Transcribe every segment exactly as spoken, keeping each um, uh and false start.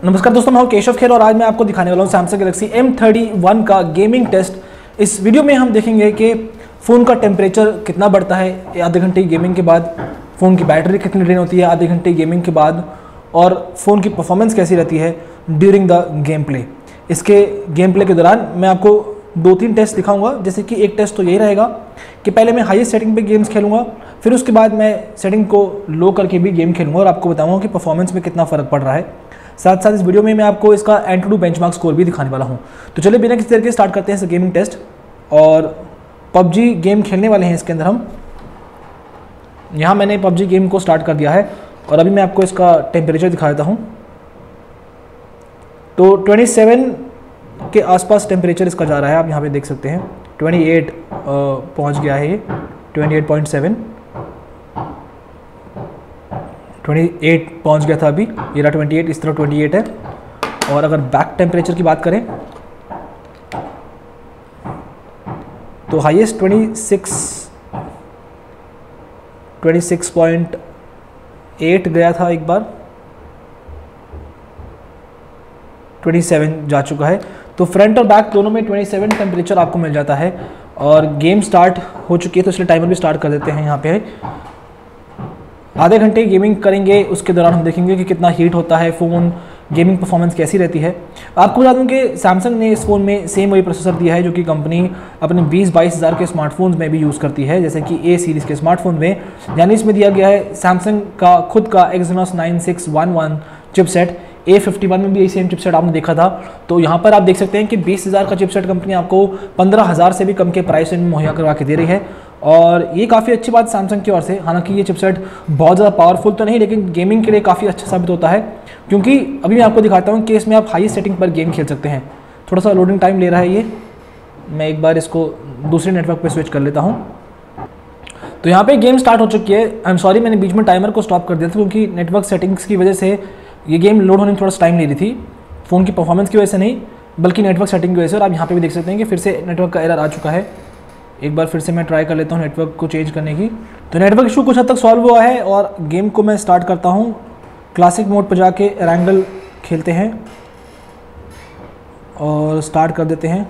नमस्कार दोस्तों, मैं हूं केशव खेर और आज मैं आपको दिखाने वाला हूं Samsung Galaxy M thirty one का गेमिंग टेस्ट। इस वीडियो में हम देखेंगे कि फ़ोन का टेम्परेचर कितना बढ़ता है आधे घंटे की गेमिंग के बाद, फ़ोन की बैटरी कितनी ड्रेन होती है आधे घंटे गेमिंग के बाद, और फ़ोन की परफॉर्मेंस कैसी रहती है ड्यूरिंग द गेम प्ले। इसके गेम प्ले के दौरान मैं आपको दो तीन टेस्ट दिखाऊंगा। जैसे कि एक टेस्ट तो यही रहेगा कि पहले मैं हाईएस्ट सेटिंग पे गेम्स खेलूंगा, फिर उसके बाद मैं सेटिंग को लो करके भी गेम खेलूंगा और आपको बताऊंगा कि परफॉर्मेंस में कितना फ़र्क पड़ रहा है। साथ साथ इस वीडियो में मैं आपको इसका एंटूडू बेंचमार्क स्कोर भी दिखाने वाला हूं। तो चलिए बिना किसी तरह के स्टार्ट करते हैं इस गेमिंग टेस्ट। और पबजी गेम खेलने वाले हैं इसके अंदर हम। यहाँ मैंने पबजी गेम को स्टार्ट कर दिया है और अभी मैं आपको इसका टेम्परेचर दिखा देता हूँ। तो सत्ताईस के आसपास टेम्परेचर इसका जा रहा है, आप यहाँ पे देख सकते हैं। अट्ठाईस पहुँच गया है ये, अट्ठाईस पॉइंट सेवन अट्ठाईस पहुंच गया था अभी, ये रहा अट्ठाईस, इस तरह अट्ठाईस है। और अगर बैक टेम्परेचर की बात करें तो हाईएस्ट छब्बीस छब्बीस पॉइंट आठ गया था एक बार, सत्ताईस जा चुका है। तो फ्रंट और बैक दोनों में सत्ताईस टेम्परेचर आपको मिल जाता है। और गेम स्टार्ट हो चुकी है तो इसलिए टाइमर भी स्टार्ट कर देते हैं। यहाँ पे आधे घंटे गेमिंग करेंगे, उसके दौरान हम देखेंगे कि कितना हीट होता है फ़ोन, गेमिंग परफॉर्मेंस कैसी रहती है। आपको बता दूं कि सैमसंग ने इस फ़ोन में सेम वही प्रोसेसर दिया है जो कि कंपनी अपने बीस बाईस हज़ार के स्मार्टफोन्स में भी यूज़ करती है, जैसे कि ए सीरीज़ के स्मार्टफोन में। यानी इसमें दिया गया है सैमसंग का खुद का Exynos nine six one one chipset. A fifty one में भी यही सेम चिपसेट आपने देखा था। तो यहाँ पर आप देख सकते हैं कि बीस हज़ार का चिपसेट कंपनी आपको पंद्रह हज़ार से भी कम के प्राइस में मुहैया करवा के दे रही है। और ये काफ़ी अच्छी बात सैमसंग की ओर से। हालांकि ये चिपसेट बहुत ज़्यादा पावरफुल तो नहीं, लेकिन गेमिंग के लिए काफ़ी अच्छा साबित होता है, क्योंकि अभी मैं आपको दिखाता हूँ कि इसमें आप हाई सेटिंग पर गेम खेल सकते हैं। थोड़ा सा लोडिंग टाइम ले रहा है ये, मैं एक बार इसको दूसरे नेटवर्क पर स्विच कर लेता हूँ। तो यहाँ पे गेम स्टार्ट हो चुकी है। आई एम सॉरी, मैंने बीच में टाइमर को स्टॉप कर दिया था क्योंकि नेटवर्क सेटिंग्स की वजह से ये गेम लोड होने में थोड़ा सा टाइम ले रही थी। फ़ोन की परफॉर्मेंस की वजह से नहीं, बल्कि नेटवर्क सेटिंग की वजह से। और आप यहाँ पे भी देख सकते हैं कि फिर से नेटवर्क का एरर आ चुका है। एक बार फिर से मैं ट्राई कर लेता हूँ नेटवर्क को चेंज करने की। तो नेटवर्क इशू कुछ हद तक सॉल्व हुआ है और गेम को मैं स्टार्ट करता हूँ। क्लासिक मोड पर जाके रैंगल खेलते हैं और स्टार्ट कर देते हैं।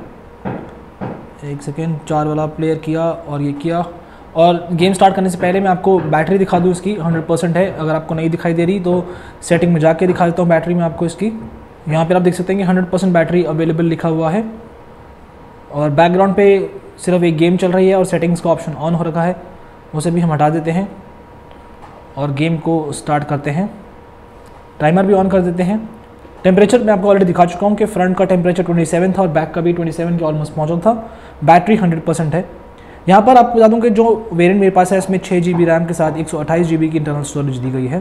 एक सेकेंड, चार वाला प्लेयर किया और ये किया। और गेम स्टार्ट करने से पहले मैं आपको बैटरी दिखा दूँ इसकी, हंड्रेड परसेंट है। अगर आपको नहीं दिखाई दे रही तो सेटिंग में जाके दिखा देता हूँ बैटरी में आपको इसकी। यहाँ पर आप देख सकते हैं कि हंड्रेड परसेंट बैटरी अवेलेबल लिखा हुआ है। और बैकग्राउंड पे सिर्फ एक गेम चल रही है और सेटिंग्स का ऑप्शन ऑन हो रखा है, उसे भी हम हटा देते हैं और गेम को स्टार्ट करते हैं। टाइमर भी ऑन कर देते हैं। टेम्परेचर मैं आपको ऑलरेडी दिखा चुका हूँ कि फ्रंट का टेम्परेचर सत्ताईस था और बैक का भी सत्ताईस के ऑलमोस्ट पहुँचा था। बैटरी हंड्रेड परसेंट है। यहाँ पर आपको बता दूँ कि जो वेरिएंट मेरे पास है इसमें छः जी बी रैम के साथ एक सौ अट्ठाईस जी बी की इंटरनल स्टोरेज दी गई है।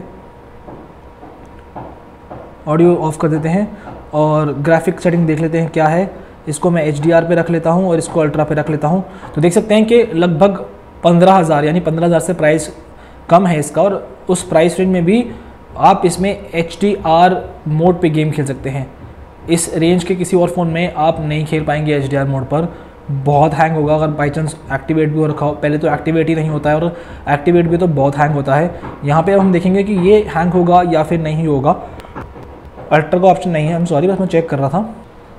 ऑडियो ऑफ कर देते हैं और ग्राफिक सेटिंग देख लेते हैं क्या है। इसको मैं एच डी आर पे रख लेता हूँ और इसको अल्ट्रा पे रख लेता हूँ। तो देख सकते हैं कि लगभग पंद्रह हज़ार यानी पंद्रह हज़ार से प्राइस कम है इसका। और उस प्राइस रेंज में भी आप इसमें एच डी आर मोड पे गेम खेल सकते हैं। इस रेंज के किसी और फ़ोन में आप नहीं खेल पाएंगे एच डी आर मोड पर, बहुत हैंग होगा। अगर बाई चांस एक्टिवेट भी हो रखा हो, पहले तो एक्टिवेट ही नहीं होता है और एक्टिवेट भी तो बहुत हैंग होता है। यहाँ पर हम देखेंगे कि ये हैंग होगा या फिर नहीं होगा। अल्ट्रा का ऑप्शन नहीं है, हम सॉरी, बस मैं चेक कर रहा था।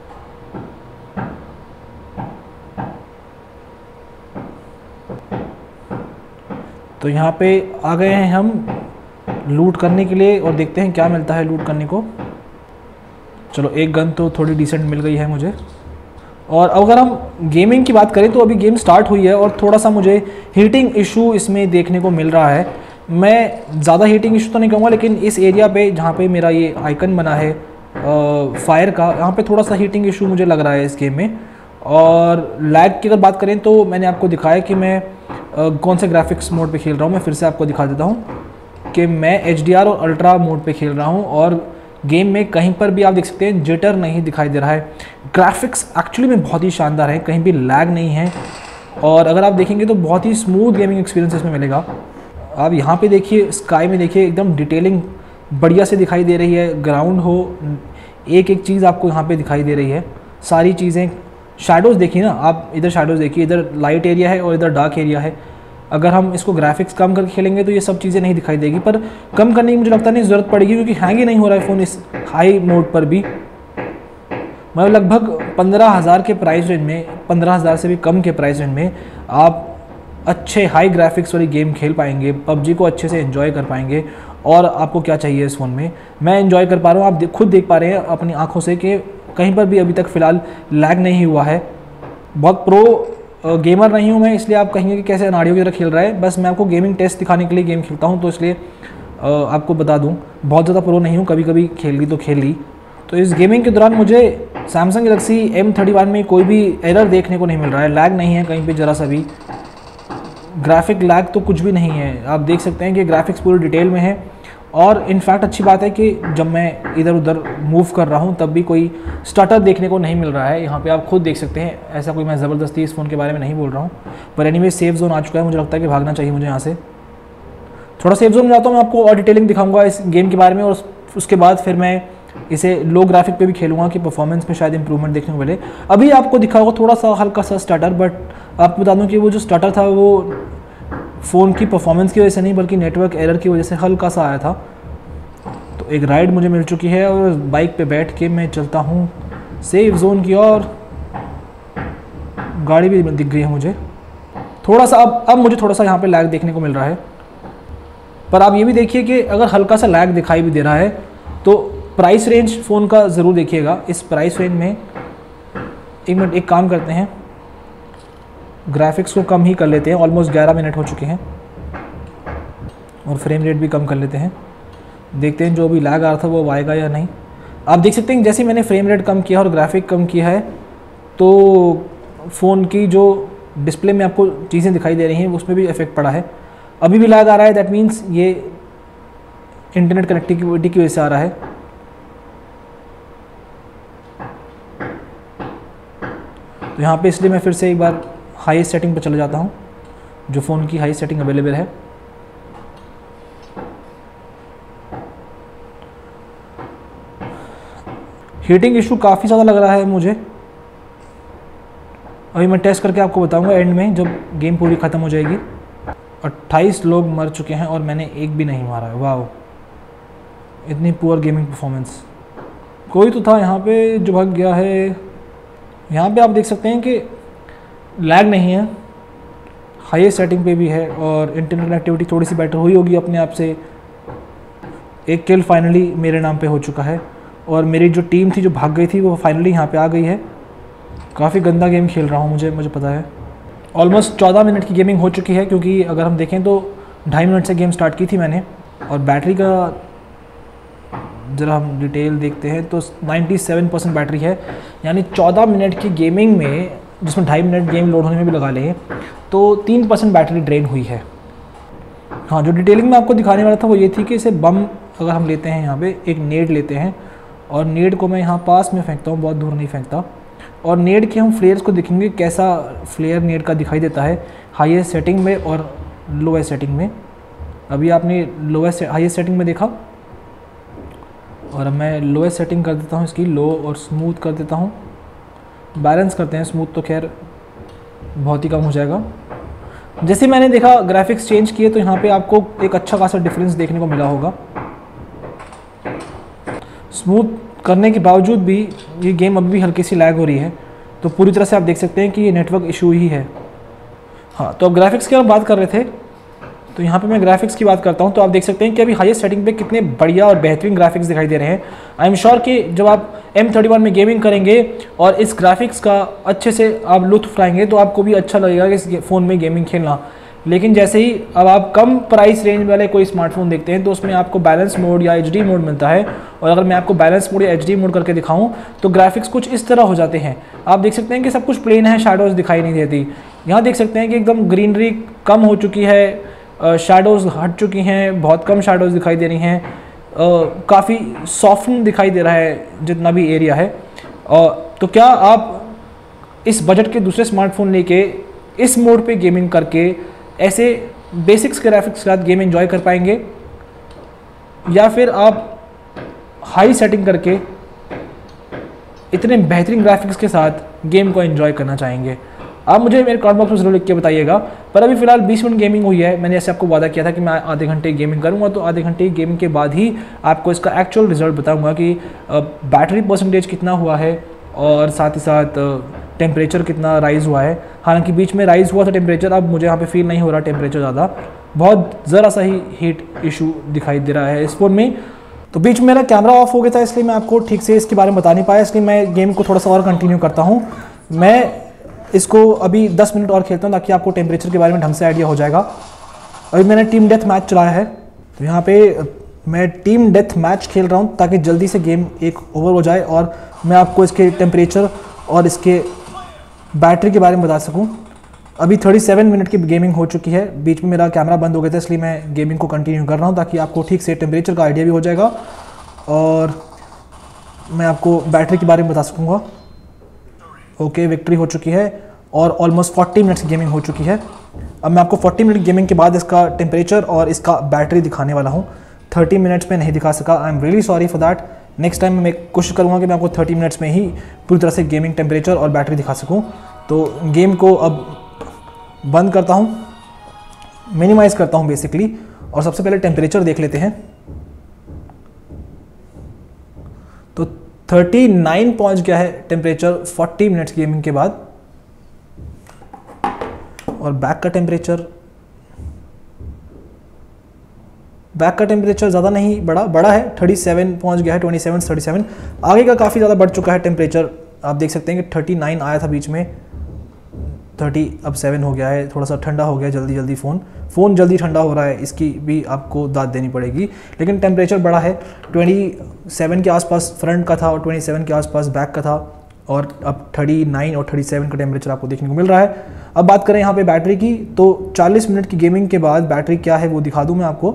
तो यहाँ पे आ गए हैं हम लूट करने के लिए और देखते हैं क्या मिलता है लूट करने को। चलो, एक गन तो थोड़ी डिसेंट मिल गई है मुझे। और अगर हम गेमिंग की बात करें तो अभी गेम स्टार्ट हुई है और थोड़ा सा मुझे हीटिंग इशू इसमें देखने को मिल रहा है। मैं ज़्यादा हीटिंग इशू तो नहीं कहूँगा, लेकिन इस एरिया पे जहाँ पे मेरा ये आइकन बना है फायर का, यहाँ पे थोड़ा सा हीटिंग इशू मुझे लग रहा है इस गेम में। और लैग की अगर बात करें तो मैंने आपको दिखाया कि मैं Uh, कौन से ग्राफिक्स मोड पे खेल रहा हूँ। मैं फिर से आपको दिखा देता हूँ कि मैं एच डी आर और अल्ट्रा मोड पे खेल रहा हूँ और गेम में कहीं पर भी आप देख सकते हैं जिटर नहीं दिखाई दे रहा है। ग्राफिक्स एक्चुअली में बहुत ही शानदार है, कहीं भी लैग नहीं है। और अगर आप देखेंगे तो बहुत ही स्मूथ गेमिंग एक्सपीरियंस इसमें मिलेगा। आप यहाँ पे देखिए, स्काई में देखिए, एकदम डिटेलिंग बढ़िया से दिखाई दे रही है। ग्राउंड हो, एक एक चीज़ आपको यहाँ पर दिखाई दे रही है, सारी चीज़ें। शैडोज़ देखिए ना आप, इधर शैडोज़ देखिए, इधर लाइट एरिया है और इधर डार्क एरिया है। अगर हम इसको ग्राफिक्स कम करके खेलेंगे तो ये सब चीज़ें नहीं दिखाई देगी, पर कम करने की मुझे लगता नहीं ज़रूरत पड़ेगी, क्योंकि हैंग ही नहीं हो रहा है फ़ोन इस हाई मोड पर भी। मतलब लगभग पंद्रह हज़ार के प्राइस रेंज में, पंद्रह हज़ार से भी कम के प्राइस रेंज में आप अच्छे हाई ग्राफिक्स वाली गेम खेल पाएंगे, पबजी को अच्छे से एंजॉय कर पाएंगे। और आपको क्या चाहिए इस फ़ोन में, मैं एंजॉय कर पा रहा हूँ, आप खुद देख पा रहे हैं अपनी आंखों से कि कहीं पर भी अभी तक फ़िलहाल लैग नहीं हुआ है। बहुत प्रो गेमर नहीं हूँ मैं, इसलिए आप कहेंगे कि कैसे अनाड़ियों की तरह खेल रहा है, बस मैं आपको गेमिंग टेस्ट दिखाने के लिए गेम खेलता हूँ, तो इसलिए आपको बता दूँ बहुत ज़्यादा प्रो नहीं हूँ, कभी कभी खेल ली तो खेल ली। तो इस गेमिंग के दौरान मुझे Samsung Galaxy M thirty one में कोई भी एरर देखने को नहीं मिल रहा है, लैग नहीं है कहीं पे ज़रा सा भी, ग्राफिक लैग तो कुछ भी नहीं है। आप देख सकते हैं कि ग्राफिक्स पूरी डिटेल में है, और इनफैक्ट अच्छी बात है कि जब मैं इधर उधर मूव कर रहा हूँ तब भी कोई स्टटर देखने को नहीं मिल रहा है। यहाँ पे आप खुद देख सकते हैं, ऐसा कोई मैं ज़बरदस्ती इस फ़ोन के बारे में नहीं बोल रहा हूँ, पर एनीवे सेफ जोन आ चुका है, मुझे लगता है कि भागना चाहिए मुझे यहाँ से। थोड़ा सेफ जोन में जाता हूँ, मैं आपको और डिटेलिंग दिखाऊँगा इस गेम के बारे में, और उसके बाद फिर मैं इसे लो ग्राफिक पे भी खेलूंगा कि परफॉर्मेंस में शायद इंप्रूवमेंट देखने को मिले। अभी आपको दिखा होगा थोड़ा सा हल्का सा स्टटर, बट आपको बता दूं कि वो जो स्टटर था वो फ़ोन की परफॉर्मेंस की वजह से नहीं बल्कि नेटवर्क एरर की वजह से हल्का सा आया था। तो एक राइड मुझे मिल चुकी है और बाइक पे बैठ के मैं चलता हूँ सेफ जोन की ओर। गाड़ी भी दिख गई है मुझे थोड़ा सा, अब अब मुझे थोड़ा सा यहाँ पे लैग देखने को मिल रहा है, पर आप ये भी देखिए कि अगर हल्का सा लैग दिखाई भी दे रहा है तो प्राइस रेंज फ़ोन का ज़रूर देखिएगा। इस प्राइस रेंज में एक मिनट एक काम करते हैं, ग्राफिक्स को कम ही कर लेते हैं, ऑलमोस्ट ग्यारह मिनट हो चुके हैं, और फ्रेम रेट भी कम कर लेते हैं, देखते हैं जो भी लैग आ रहा था वो आएगा या नहीं। आप देख सकते हैं जैसे मैंने फ्रेम रेट कम किया और ग्राफिक कम किया है तो फ़ोन की जो डिस्प्ले में आपको चीज़ें दिखाई दे रही हैं उसमें भी इफेक्ट पड़ा है। अभी भी लैग आ रहा है, दैट मीन्स ये इंटरनेट कनेक्टिविटी की वजह से आ रहा है। तो यहाँ पे इसलिए मैं फिर से एक बार हाईएस्ट सेटिंग पर चला जाता हूँ, जो फ़ोन की हाई सेटिंग अवेलेबल है। हीटिंग इशू काफ़ी ज़्यादा लग रहा है मुझे, अभी मैं टेस्ट करके आपको बताऊंगा एंड में जब गेम पूरी ख़त्म हो जाएगी। अट्ठाईस लोग मर चुके हैं और मैंने एक भी नहीं मारा है। वाह, इतनी पुअर गेमिंग परफॉर्मेंस। कोई तो था यहाँ पे जो भाग गया है। यहाँ पे आप देख सकते हैं कि लैग नहीं है, हाईएस्ट सेटिंग पे भी है, और इंटरनेट कनेक्टिविटी थोड़ी सी बेटर हुई होगी अपने आप से। एक किल फाइनली मेरे नाम पे हो चुका है, और मेरी जो टीम थी जो भाग गई थी वो फाइनली यहाँ पे आ गई है। काफ़ी गंदा गेम खेल रहा हूँ मुझे मुझे पता है। ऑलमोस्ट चौदह मिनट की गेमिंग हो चुकी है, क्योंकि अगर हम देखें तो ढाई मिनट से गेम स्टार्ट की थी मैंने, और बैटरी का ज़रा हम डिटेल देखते हैं तो सत्तानवे परसेंट बैटरी है, यानी चौदह मिनट की गेमिंग में, जिसमें ढाई मिनट गेम लोड होने में भी लगा लें, तो तीन परसेंट बैटरी ड्रेन हुई है। हाँ, जो डिटेलिंग में आपको दिखाने वाला था वो ये थी कि इसे बम अगर हम लेते हैं, यहाँ पे एक नेड लेते हैं, और नेड को मैं यहाँ पास में फेंकता हूँ, बहुत दूर नहीं फेंकता, और नेड के हम फ्लेयर्स को देखेंगे कैसा फ्लेयर नेड का दिखाई देता है हाईएस्ट सेटिंग में और लोएस्ट सेटिंग में। अभी आपने लोएस्ट हाईएस्ट सेटिंग में देखा, और अब मैं लोएस्ट सेटिंग कर देता हूँ इसकी, लो, और स्मूथ कर देता हूँ। बैलेंस करते हैं, स्मूथ तो खैर बहुत ही कम हो जाएगा। जैसे मैंने देखा ग्राफिक्स चेंज किए तो यहाँ पे आपको एक अच्छा खासा डिफरेंस देखने को मिला होगा। स्मूथ करने के बावजूद भी ये गेम अभी भी हल्की सी लैग हो रही है, तो पूरी तरह से आप देख सकते हैं कि ये नेटवर्क इशू ही है। हाँ, तो अब ग्राफिक्स की हम बात कर रहे थे, तो यहाँ पे मैं ग्राफिक्स की बात करता हूँ, तो आप देख सकते हैं कि अभी हाईएस्ट सेटिंग पे कितने बढ़िया और बेहतरीन ग्राफिक्स दिखाई दे रहे हैं। आई एम श्योर कि जब आप एम थर्टी वन में गेमिंग करेंगे और इस ग्राफिक्स का अच्छे से आप लुत्फ उठाएंगे तो आपको भी अच्छा लगेगा कि इस फ़ोन में गेमिंग खेलना। लेकिन जैसे ही अब आप कम प्राइस रेंज वाले कोई स्मार्टफोन देखते हैं तो उसमें आपको बैलेंस मोड या एच डी मोड मिलता है, और अगर मैं आपको बैलेंस मोड या एच डी मोड करके दिखाऊं तो ग्राफिक्स कुछ इस तरह हो जाते हैं। आप देख सकते हैं कि सब कुछ प्लेन है, शैडोज़ दिखाई नहीं देती। यहाँ देख सकते हैं कि एकदम ग्रीनरी कम हो चुकी है, शैडोज़ हट चुकी हैं, बहुत कम शैडोज़ दिखाई दे रही हैं, काफ़ी सॉफ्टन दिखाई दे रहा है जितना भी एरिया है। uh, तो क्या आप इस बजट के दूसरे स्मार्टफोन लेके इस मोड पे गेमिंग करके ऐसे बेसिक्स ग्राफिक्स के साथ गेम एंजॉय कर पाएंगे, या फिर आप हाई सेटिंग करके इतने बेहतरीन ग्राफिक्स के साथ गेम को एंजॉय करना चाहेंगे? आप मुझे मेरे कमेंट बॉक्स में जरूर लिख के बताइएगा। पर अभी फिलहाल बीस मिनट गेमिंग हुई है। मैंने ऐसे आपको वादा किया था कि मैं आधे घंटे गेमिंग करूँगा, तो आधे घंटे गेमिंग के बाद ही आपको इसका एक्चुअल रिजल्ट बताऊँगा कि बैटरी परसेंटेज कितना हुआ है और साथ ही साथ टेम्परेचर कितना राइज़ हुआ है। हालांकि बीच में राइज़ हुआ था टेम्परेचर, अब मुझे यहाँ पे फील नहीं हो रहा टेम्परेचर ज़्यादा, बहुत ज़रा सा ही हीट इशू दिखाई दे रहा है इस फ़ोन में। तो बीच में मेरा कैमरा ऑफ हो गया था, इसलिए मैं आपको ठीक से इसके बारे में बता नहीं पाया, इसलिए मैं गेम को थोड़ा सा और कंटिन्यू करता हूँ। मैं इसको अभी दस मिनट और खेलता हूँ ताकि आपको टेम्परेचर के बारे में ढंग से आइडिया हो जाएगा। अभी मैंने टीम डेथ मैच चलाया है, तो यहाँ पे मैं टीम डेथ मैच खेल रहा हूँ ताकि जल्दी से गेम एक ओवर हो जाए और मैं आपको इसके टेम्परेचर और इसके बैटरी के बारे में बता सकूं। अभी सैंतीस मिनट की गेमिंग हो चुकी है, बीच में मेरा कैमरा बंद हो गया था, इसलिए मैं गेमिंग को कंटिन्यू कर रहा हूं ताकि आपको ठीक से टेम्परेचर का आइडिया भी हो जाएगा और मैं आपको बैटरी के बारे में बता सकूंगा। ओके, विक्ट्री हो चुकी है और ऑलमोस्ट चालीस मिनट्स की गेमिंग हो चुकी है। अब मैं आपको चालीस मिनट गेमिंग के बाद इसका टेम्परेचर और इसका बैटरी दिखाने वाला हूँ। तीस मिनट्स में नहीं दिखा सका, I am really sorry for that. Next time मैं कोशिश करूँगा कि मैं आपको तीस मिनट्स में ही पूरी तरह से गेमिंग टेम्परेचर और बैटरी दिखा सकूँ। तो गेम को अब बंद करता हूँ, मिनिमाइज़ करता हूँ बेसिकली, और सबसे पहले टेम्परेचर देख लेते हैं। तो उनतालीस पहुँच गया है टेम्परेचर चालीस मिनट्स गेमिंग के बाद। और बैक का टेम्परेचर बैक का टेम्परेचर ज़्यादा नहीं बड़ा बड़ा है, सैंतीस पहुंच गया है, सत्ताईस सैंतीस। आगे का काफ़ी ज़्यादा बढ़ चुका है टेम्परेचर, आप देख सकते हैं कि उनतालीस आया था बीच में, तीस अब सात हो गया है। थोड़ा सा ठंडा हो गया जल्दी जल्दी, फ़ोन फ़ोन जल्दी ठंडा हो रहा है, इसकी भी आपको दाद देनी पड़ेगी। लेकिन टेम्परेचर बड़ा है, सत्ताईस के आसपास फ्रंट का था और सत्ताईस के आसपास बैक का था, और अब उनतालीस और सैंतीस का टेम्परेचर आपको देखने को मिल रहा है। अब बात करें यहाँ पे बैटरी की, तो चालीस मिनट की गेमिंग के बाद बैटरी क्या है वो दिखा दूँ मैं आपको।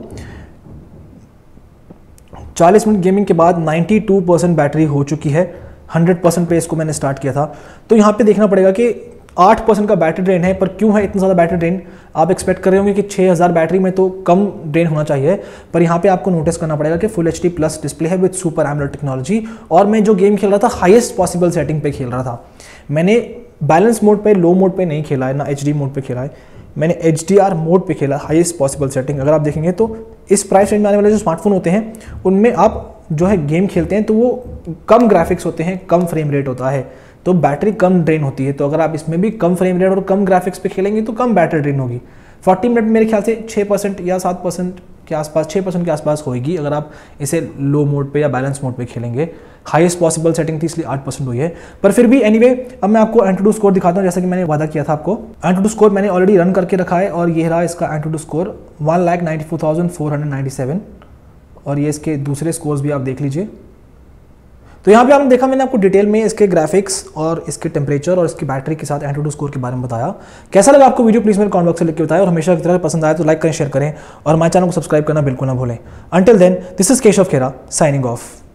चालीस मिनट गेमिंग के बाद बानवे परसेंट बैटरी हो चुकी है, सौ परसेंट पे इसको मैंने स्टार्ट किया था। तो यहाँ पे देखना पड़ेगा कि आठ परसेंट का बैटरी ड्रेन है, पर क्यों है इतना ज़्यादा बैटरी ड्रेन? आप एक्सपेक्ट कर रहे होंगे कि छह हज़ार बैटरी में तो कम ड्रेन होना चाहिए, पर यहाँ पे आपको नोटिस करना पड़ेगा कि full H D plus display है विद सुपर एमोलेड टेक्नोलॉजी, और मैं जो गेम खेल रहा था हाईएस्ट पॉसिबल सेटिंग पे खेल रहा था। मैंने बैलेंस मोड पे, लो मोड पे नहीं खेला है, ना एच डी मोड पे खेला है, मैंने एच डी आर मोड पे खेला, हाईएस्ट पॉसिबल सेटिंग। अगर आप देखेंगे तो इस प्राइस रेंज में आने वाले जो स्मार्टफोन होते हैं उनमें आप जो है गेम खेलते हैं तो वो कम ग्राफिक्स होते हैं, कम फ्रेम रेट होता है, तो बैटरी कम ड्रेन होती है। तो अगर आप इसमें भी कम फ्रेम रेट और कम ग्राफिक्स पे खेलेंगे तो कम बैटरी ड्रेन होगी। चालीस मिनट में मेरे ख्याल से छह परसेंट या सात परसेंट के आसपास, छह परसेंट के आसपास होगी अगर आप इसे लो मोड पे या बैलेंस मोड पे खेलेंगे। हाईएस्ट पॉसिबल सेटिंग थी इसलिए आठ परसेंट हुई है, पर फिर भी एनीवे अब मैं आपको एंटूडू स्कोर दिखाता हूँ, जैसा कि मैंने वादा किया था आपको। एंटूडू स्कोर मैंने ऑलरेडी रन करके रखा है और ये रहा इसका AnTuTu score one lakh ninety four thousand four hundred ninety seven, और ये इसके दूसरे स्कोर्स भी आप देख लीजिए। तो यहाँ पे आपने देखा, मैंने आपको डिटेल में इसके ग्राफिक्स और इसके टेम्परेचर और इसकी बैटरी के साथ एंटूडू स्कोर के बारे में बताया। कैसा लगा आपको वीडियो, प्लीज़ मेरे कमेंट बॉक्स से लिख के बताएं, और हमेशा की तरह पसंद आए तो लाइक करें, शेयर करें, और हमारे चैनल को सब्सक्राइब करना बिल्कुल ना भूलें। Until then, this is Keshav Khera signing of.